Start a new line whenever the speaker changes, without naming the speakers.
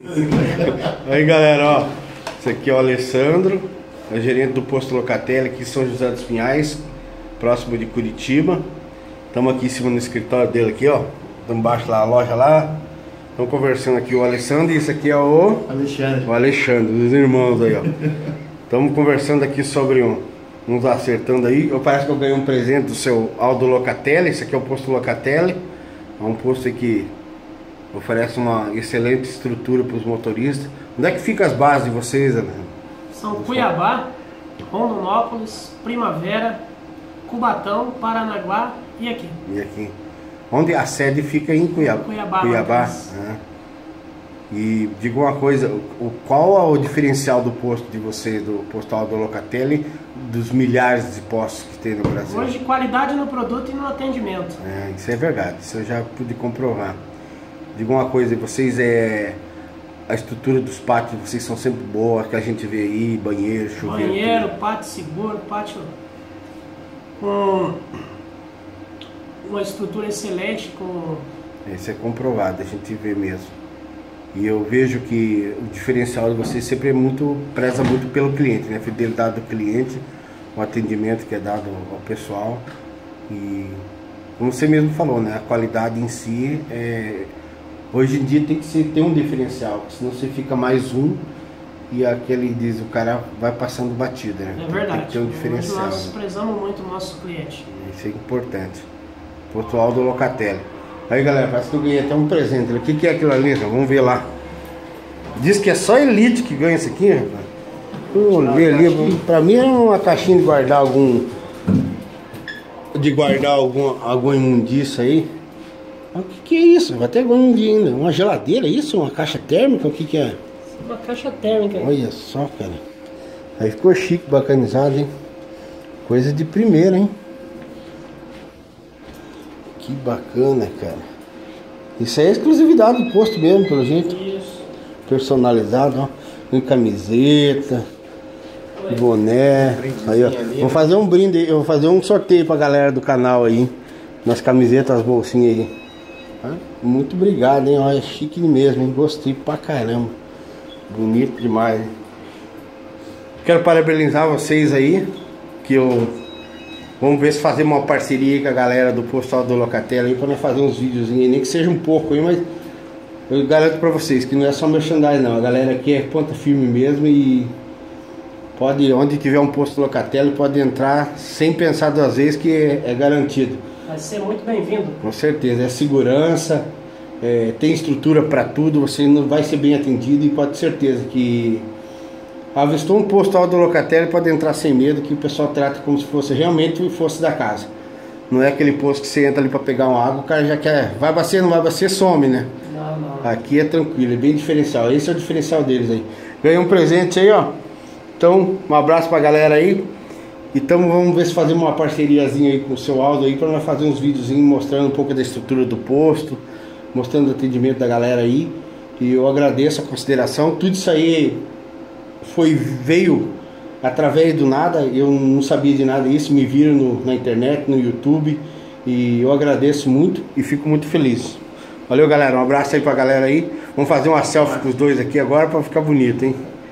Aí galera, ó, esse aqui é o Alessandro, é gerente do posto Locatelli aqui em São José dos Pinhais, próximo de Curitiba. Estamos aqui em cima do escritório dele aqui, ó. Estamos embaixo lá, a loja lá. Estamos conversando aqui o Alessandro e esse aqui é o Alexandre, os irmãos aí, ó. Estamos conversando aqui sobre uns acertando aí. Parece que eu ganhei um presente do seu Aldo Locatelli. Esse aqui é o posto Locatelli. É um posto aí que oferece uma excelente estrutura para os motoristas. Onde é que fica as bases de vocês, Ana?
São Cuiabá, Rondonópolis, Primavera, Cubatão, Paranaguá e aqui.
E aqui. Onde a sede fica em Cuiabá. Cuiabá. E diga uma coisa, qual é o diferencial do posto de vocês, do posto Aldo Locatelli, dos milhares de postos que tem no Brasil?
Hoje, qualidade no produto e no atendimento.
Isso é verdade, isso eu já pude comprovar. Diga uma coisa, vocês a estrutura dos pátios, vocês são sempre boas, que a gente vê aí, banheiro, chuveiro.
Banheiro, pátio seguro, pátio com uma estrutura excelente.
Isso é comprovado, a gente vê mesmo. E eu vejo que o diferencial de vocês sempre preza muito pelo cliente, né? A fidelidade do cliente, o atendimento que é dado ao pessoal. E como você mesmo falou, né? A qualidade em si, hoje em dia tem que ter um diferencial, senão você fica mais um e aquele diz, o cara vai passando batida, né?
É verdade.
Tem que ter um diferencial.
Nós prezamos muito o nosso cliente.
Isso é importante. Posto Aldo Locatelli. Aí galera, parece que eu ganhei até um presente. O que é aquilo ali? Vamos ver lá. Diz que é só elite que ganha isso aqui, rapaz. Vamos ver ali. Pra mim é uma caixinha de guardar algum imundícia aí. O que é isso? Vai até um dia ainda. Uma geladeira, isso? Uma caixa térmica? O que é?
Uma caixa térmica.
Olha só, cara. Aí ficou chique, bacanizado, hein? Coisa de primeira, hein? Que bacana, cara. Isso aí é exclusividade do posto mesmo, pelo jeito.
Isso.
Personalizado, ó. Com camiseta, boné. Aí, ó. Vamos fazer um brinde aí. Eu vou fazer um sorteio pra galera do canal aí. Nas camisetas, as bolsinhas aí. Muito obrigado, hein? Olha, chique mesmo, hein? Gostei pra caramba. Bonito demais, hein? Quero parabenizar vocês aí. Vamos ver se fazer uma parceria com a galera do posto Aldo Locatelli aí, pra nós fazer uns videozinhos aí, nem que seja um pouco aí, mas eu garanto pra vocês que não é só merchandising não, a galera aqui é ponta firme mesmo e onde tiver um posto Locatelli pode entrar sem pensar duas vezes que é garantido.
Vai ser muito bem-vindo.
Com certeza, é segurança, tem estrutura pra tudo, você não vai ser bem atendido e pode ter certeza que avistou um posto Aldo Locatelli, pode entrar sem medo, que o pessoal trata como se fosse realmente fosse da casa. Não é aquele posto que você entra ali para pegar uma água, o cara já quer, vai bater, não vai bater, some, né?
Não.
Aqui é tranquilo, é bem diferencial, esse é o diferencial deles aí. Ganhei um presente aí, ó. Então, um abraço pra galera aí. Então vamos ver se fazemos uma parceriazinha aí com o seu Aldo aí, para nós fazer uns videozinhos mostrando um pouco da estrutura do posto, mostrando o atendimento da galera aí. E eu agradeço a consideração, tudo isso aí veio através do nada, eu não sabia de nada disso, me viram na internet, no YouTube, e eu agradeço muito e fico muito feliz. Valeu galera, um abraço aí pra galera aí, vamos fazer uma selfie com os dois aqui agora pra ficar bonito, hein?